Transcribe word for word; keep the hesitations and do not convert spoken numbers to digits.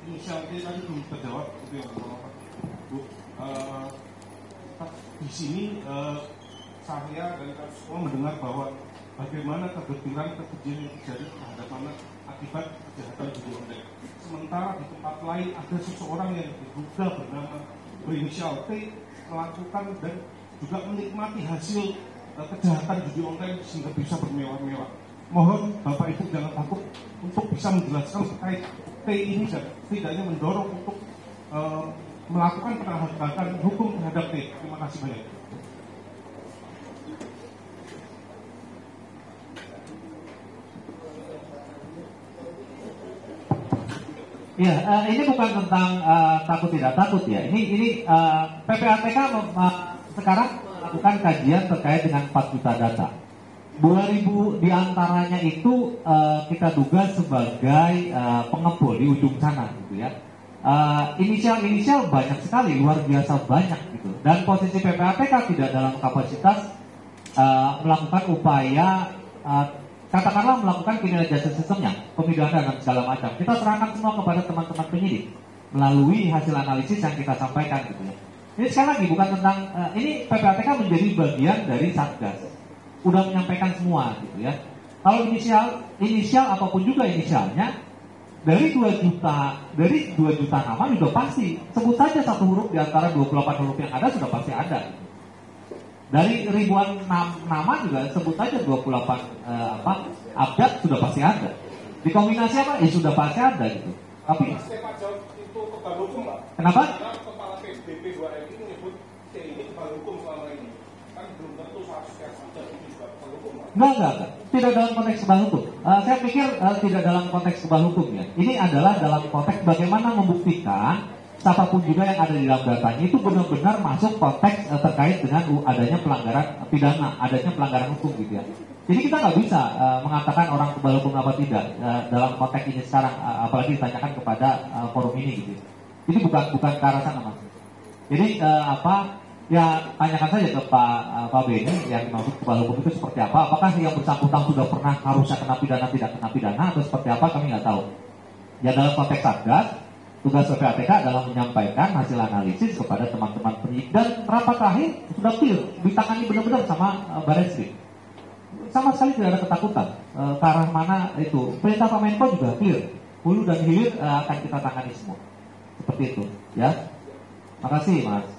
inisial T tadi belum terjawab, itu yang Bu. Uh, di sini uh, saya dan kita semua mendengar bahwa bagaimana kegerbiran kekejian yang terjadi terhadap anak akibat kejahatan judi online. Sementara di tempat lain ada seseorang yang diduga bernama berinisial T melakukan dan juga menikmati hasil uh, kejahatan judi online sehingga bisa bermewah-mewah. Mohon Bapak Ibu jangan takut untuk bisa menjelaskan terkait T ini dan setidaknya mendorong untuk uh, melakukan penegakan hukum terhadap T. Terima kasih banyak. Ya, uh, ini bukan tentang uh, takut tidak takut ya. Ini ini uh, P P A T K uh, sekarang melakukan kajian terkait dengan empat juta data. dua ribu diantaranya itu uh, kita duga sebagai uh, pengepul di ujung sana gitu ya. Uh, inisial-inisial banyak sekali, luar biasa banyak gitu. Dan posisi P P A T K tidak dalam kapasitas uh, melakukan upaya uh, katakanlah melakukan criminal justice systemnya, pemidanaan dan segala macam. Kita serahkan semua kepada teman-teman penyidik melalui hasil analisis yang kita sampaikan gitu ya. Ini sekali lagi bukan tentang uh, ini P P A T K menjadi bagian dari Satgas. Udah menyampaikan semua gitu ya. Kalau inisial, inisial apapun juga inisialnya, dari dua juta, dari dua juta nama juga pasti. Sebut saja satu huruf di antara dua puluh delapan huruf yang ada sudah pasti ada. Gitu. Dari ribuan nama juga sebut saja dua puluh delapan eh, apa abjad sudah pasti ada. Dikombinasi apa? Ya sudah pasti ada gitu. Tapi itu kebal hukum, Pak. Kenapa? Karena kepala P S B B dua R I menyebut T ini kebal hukum selama ini. Kan belum tentu seratus abjad ini juga kebal hukum, Pak. Enggak, enggak, enggak. Tidak dalam konteks kebal hukum. Uh, saya pikir uh, tidak dalam konteks kebal hukum ya. Ini adalah dalam konteks bagaimana membuktikan siapapun juga yang ada di dalam datanya itu benar-benar masuk konteks uh, terkait dengan uh, adanya pelanggaran pidana, adanya pelanggaran hukum gitu ya. Jadi kita nggak bisa uh, mengatakan orang kebal hukum apa tidak uh, dalam konteks ini sekarang, uh, apalagi ditanyakan kepada uh, forum ini gitu. Jadi bukan bukan ke arah sana mas. Jadi uh, apa? Ya tanyakan saja ke Pak uh, Pak Beni yang dimaksud kebal hukum itu seperti apa. Apakah yang bersangkutan sudah pernah harusnya kena pidana tidak kena pidana atau seperti apa kami nggak tahu. Ya dalam konteks Satgas tugas P P A T K adalah menyampaikan hasil analisis kepada teman-teman penyidik dan rapat terakhir sudah clear ditangani benar-benar sama uh, Barreskrim. Sama sekali tidak ada ketakutan uh, ke arah mana itu. Perintah Pak Menko juga clear. Hulu dan hilir uh, akan kita tangani semua. Seperti itu, ya. Makasih, Mas.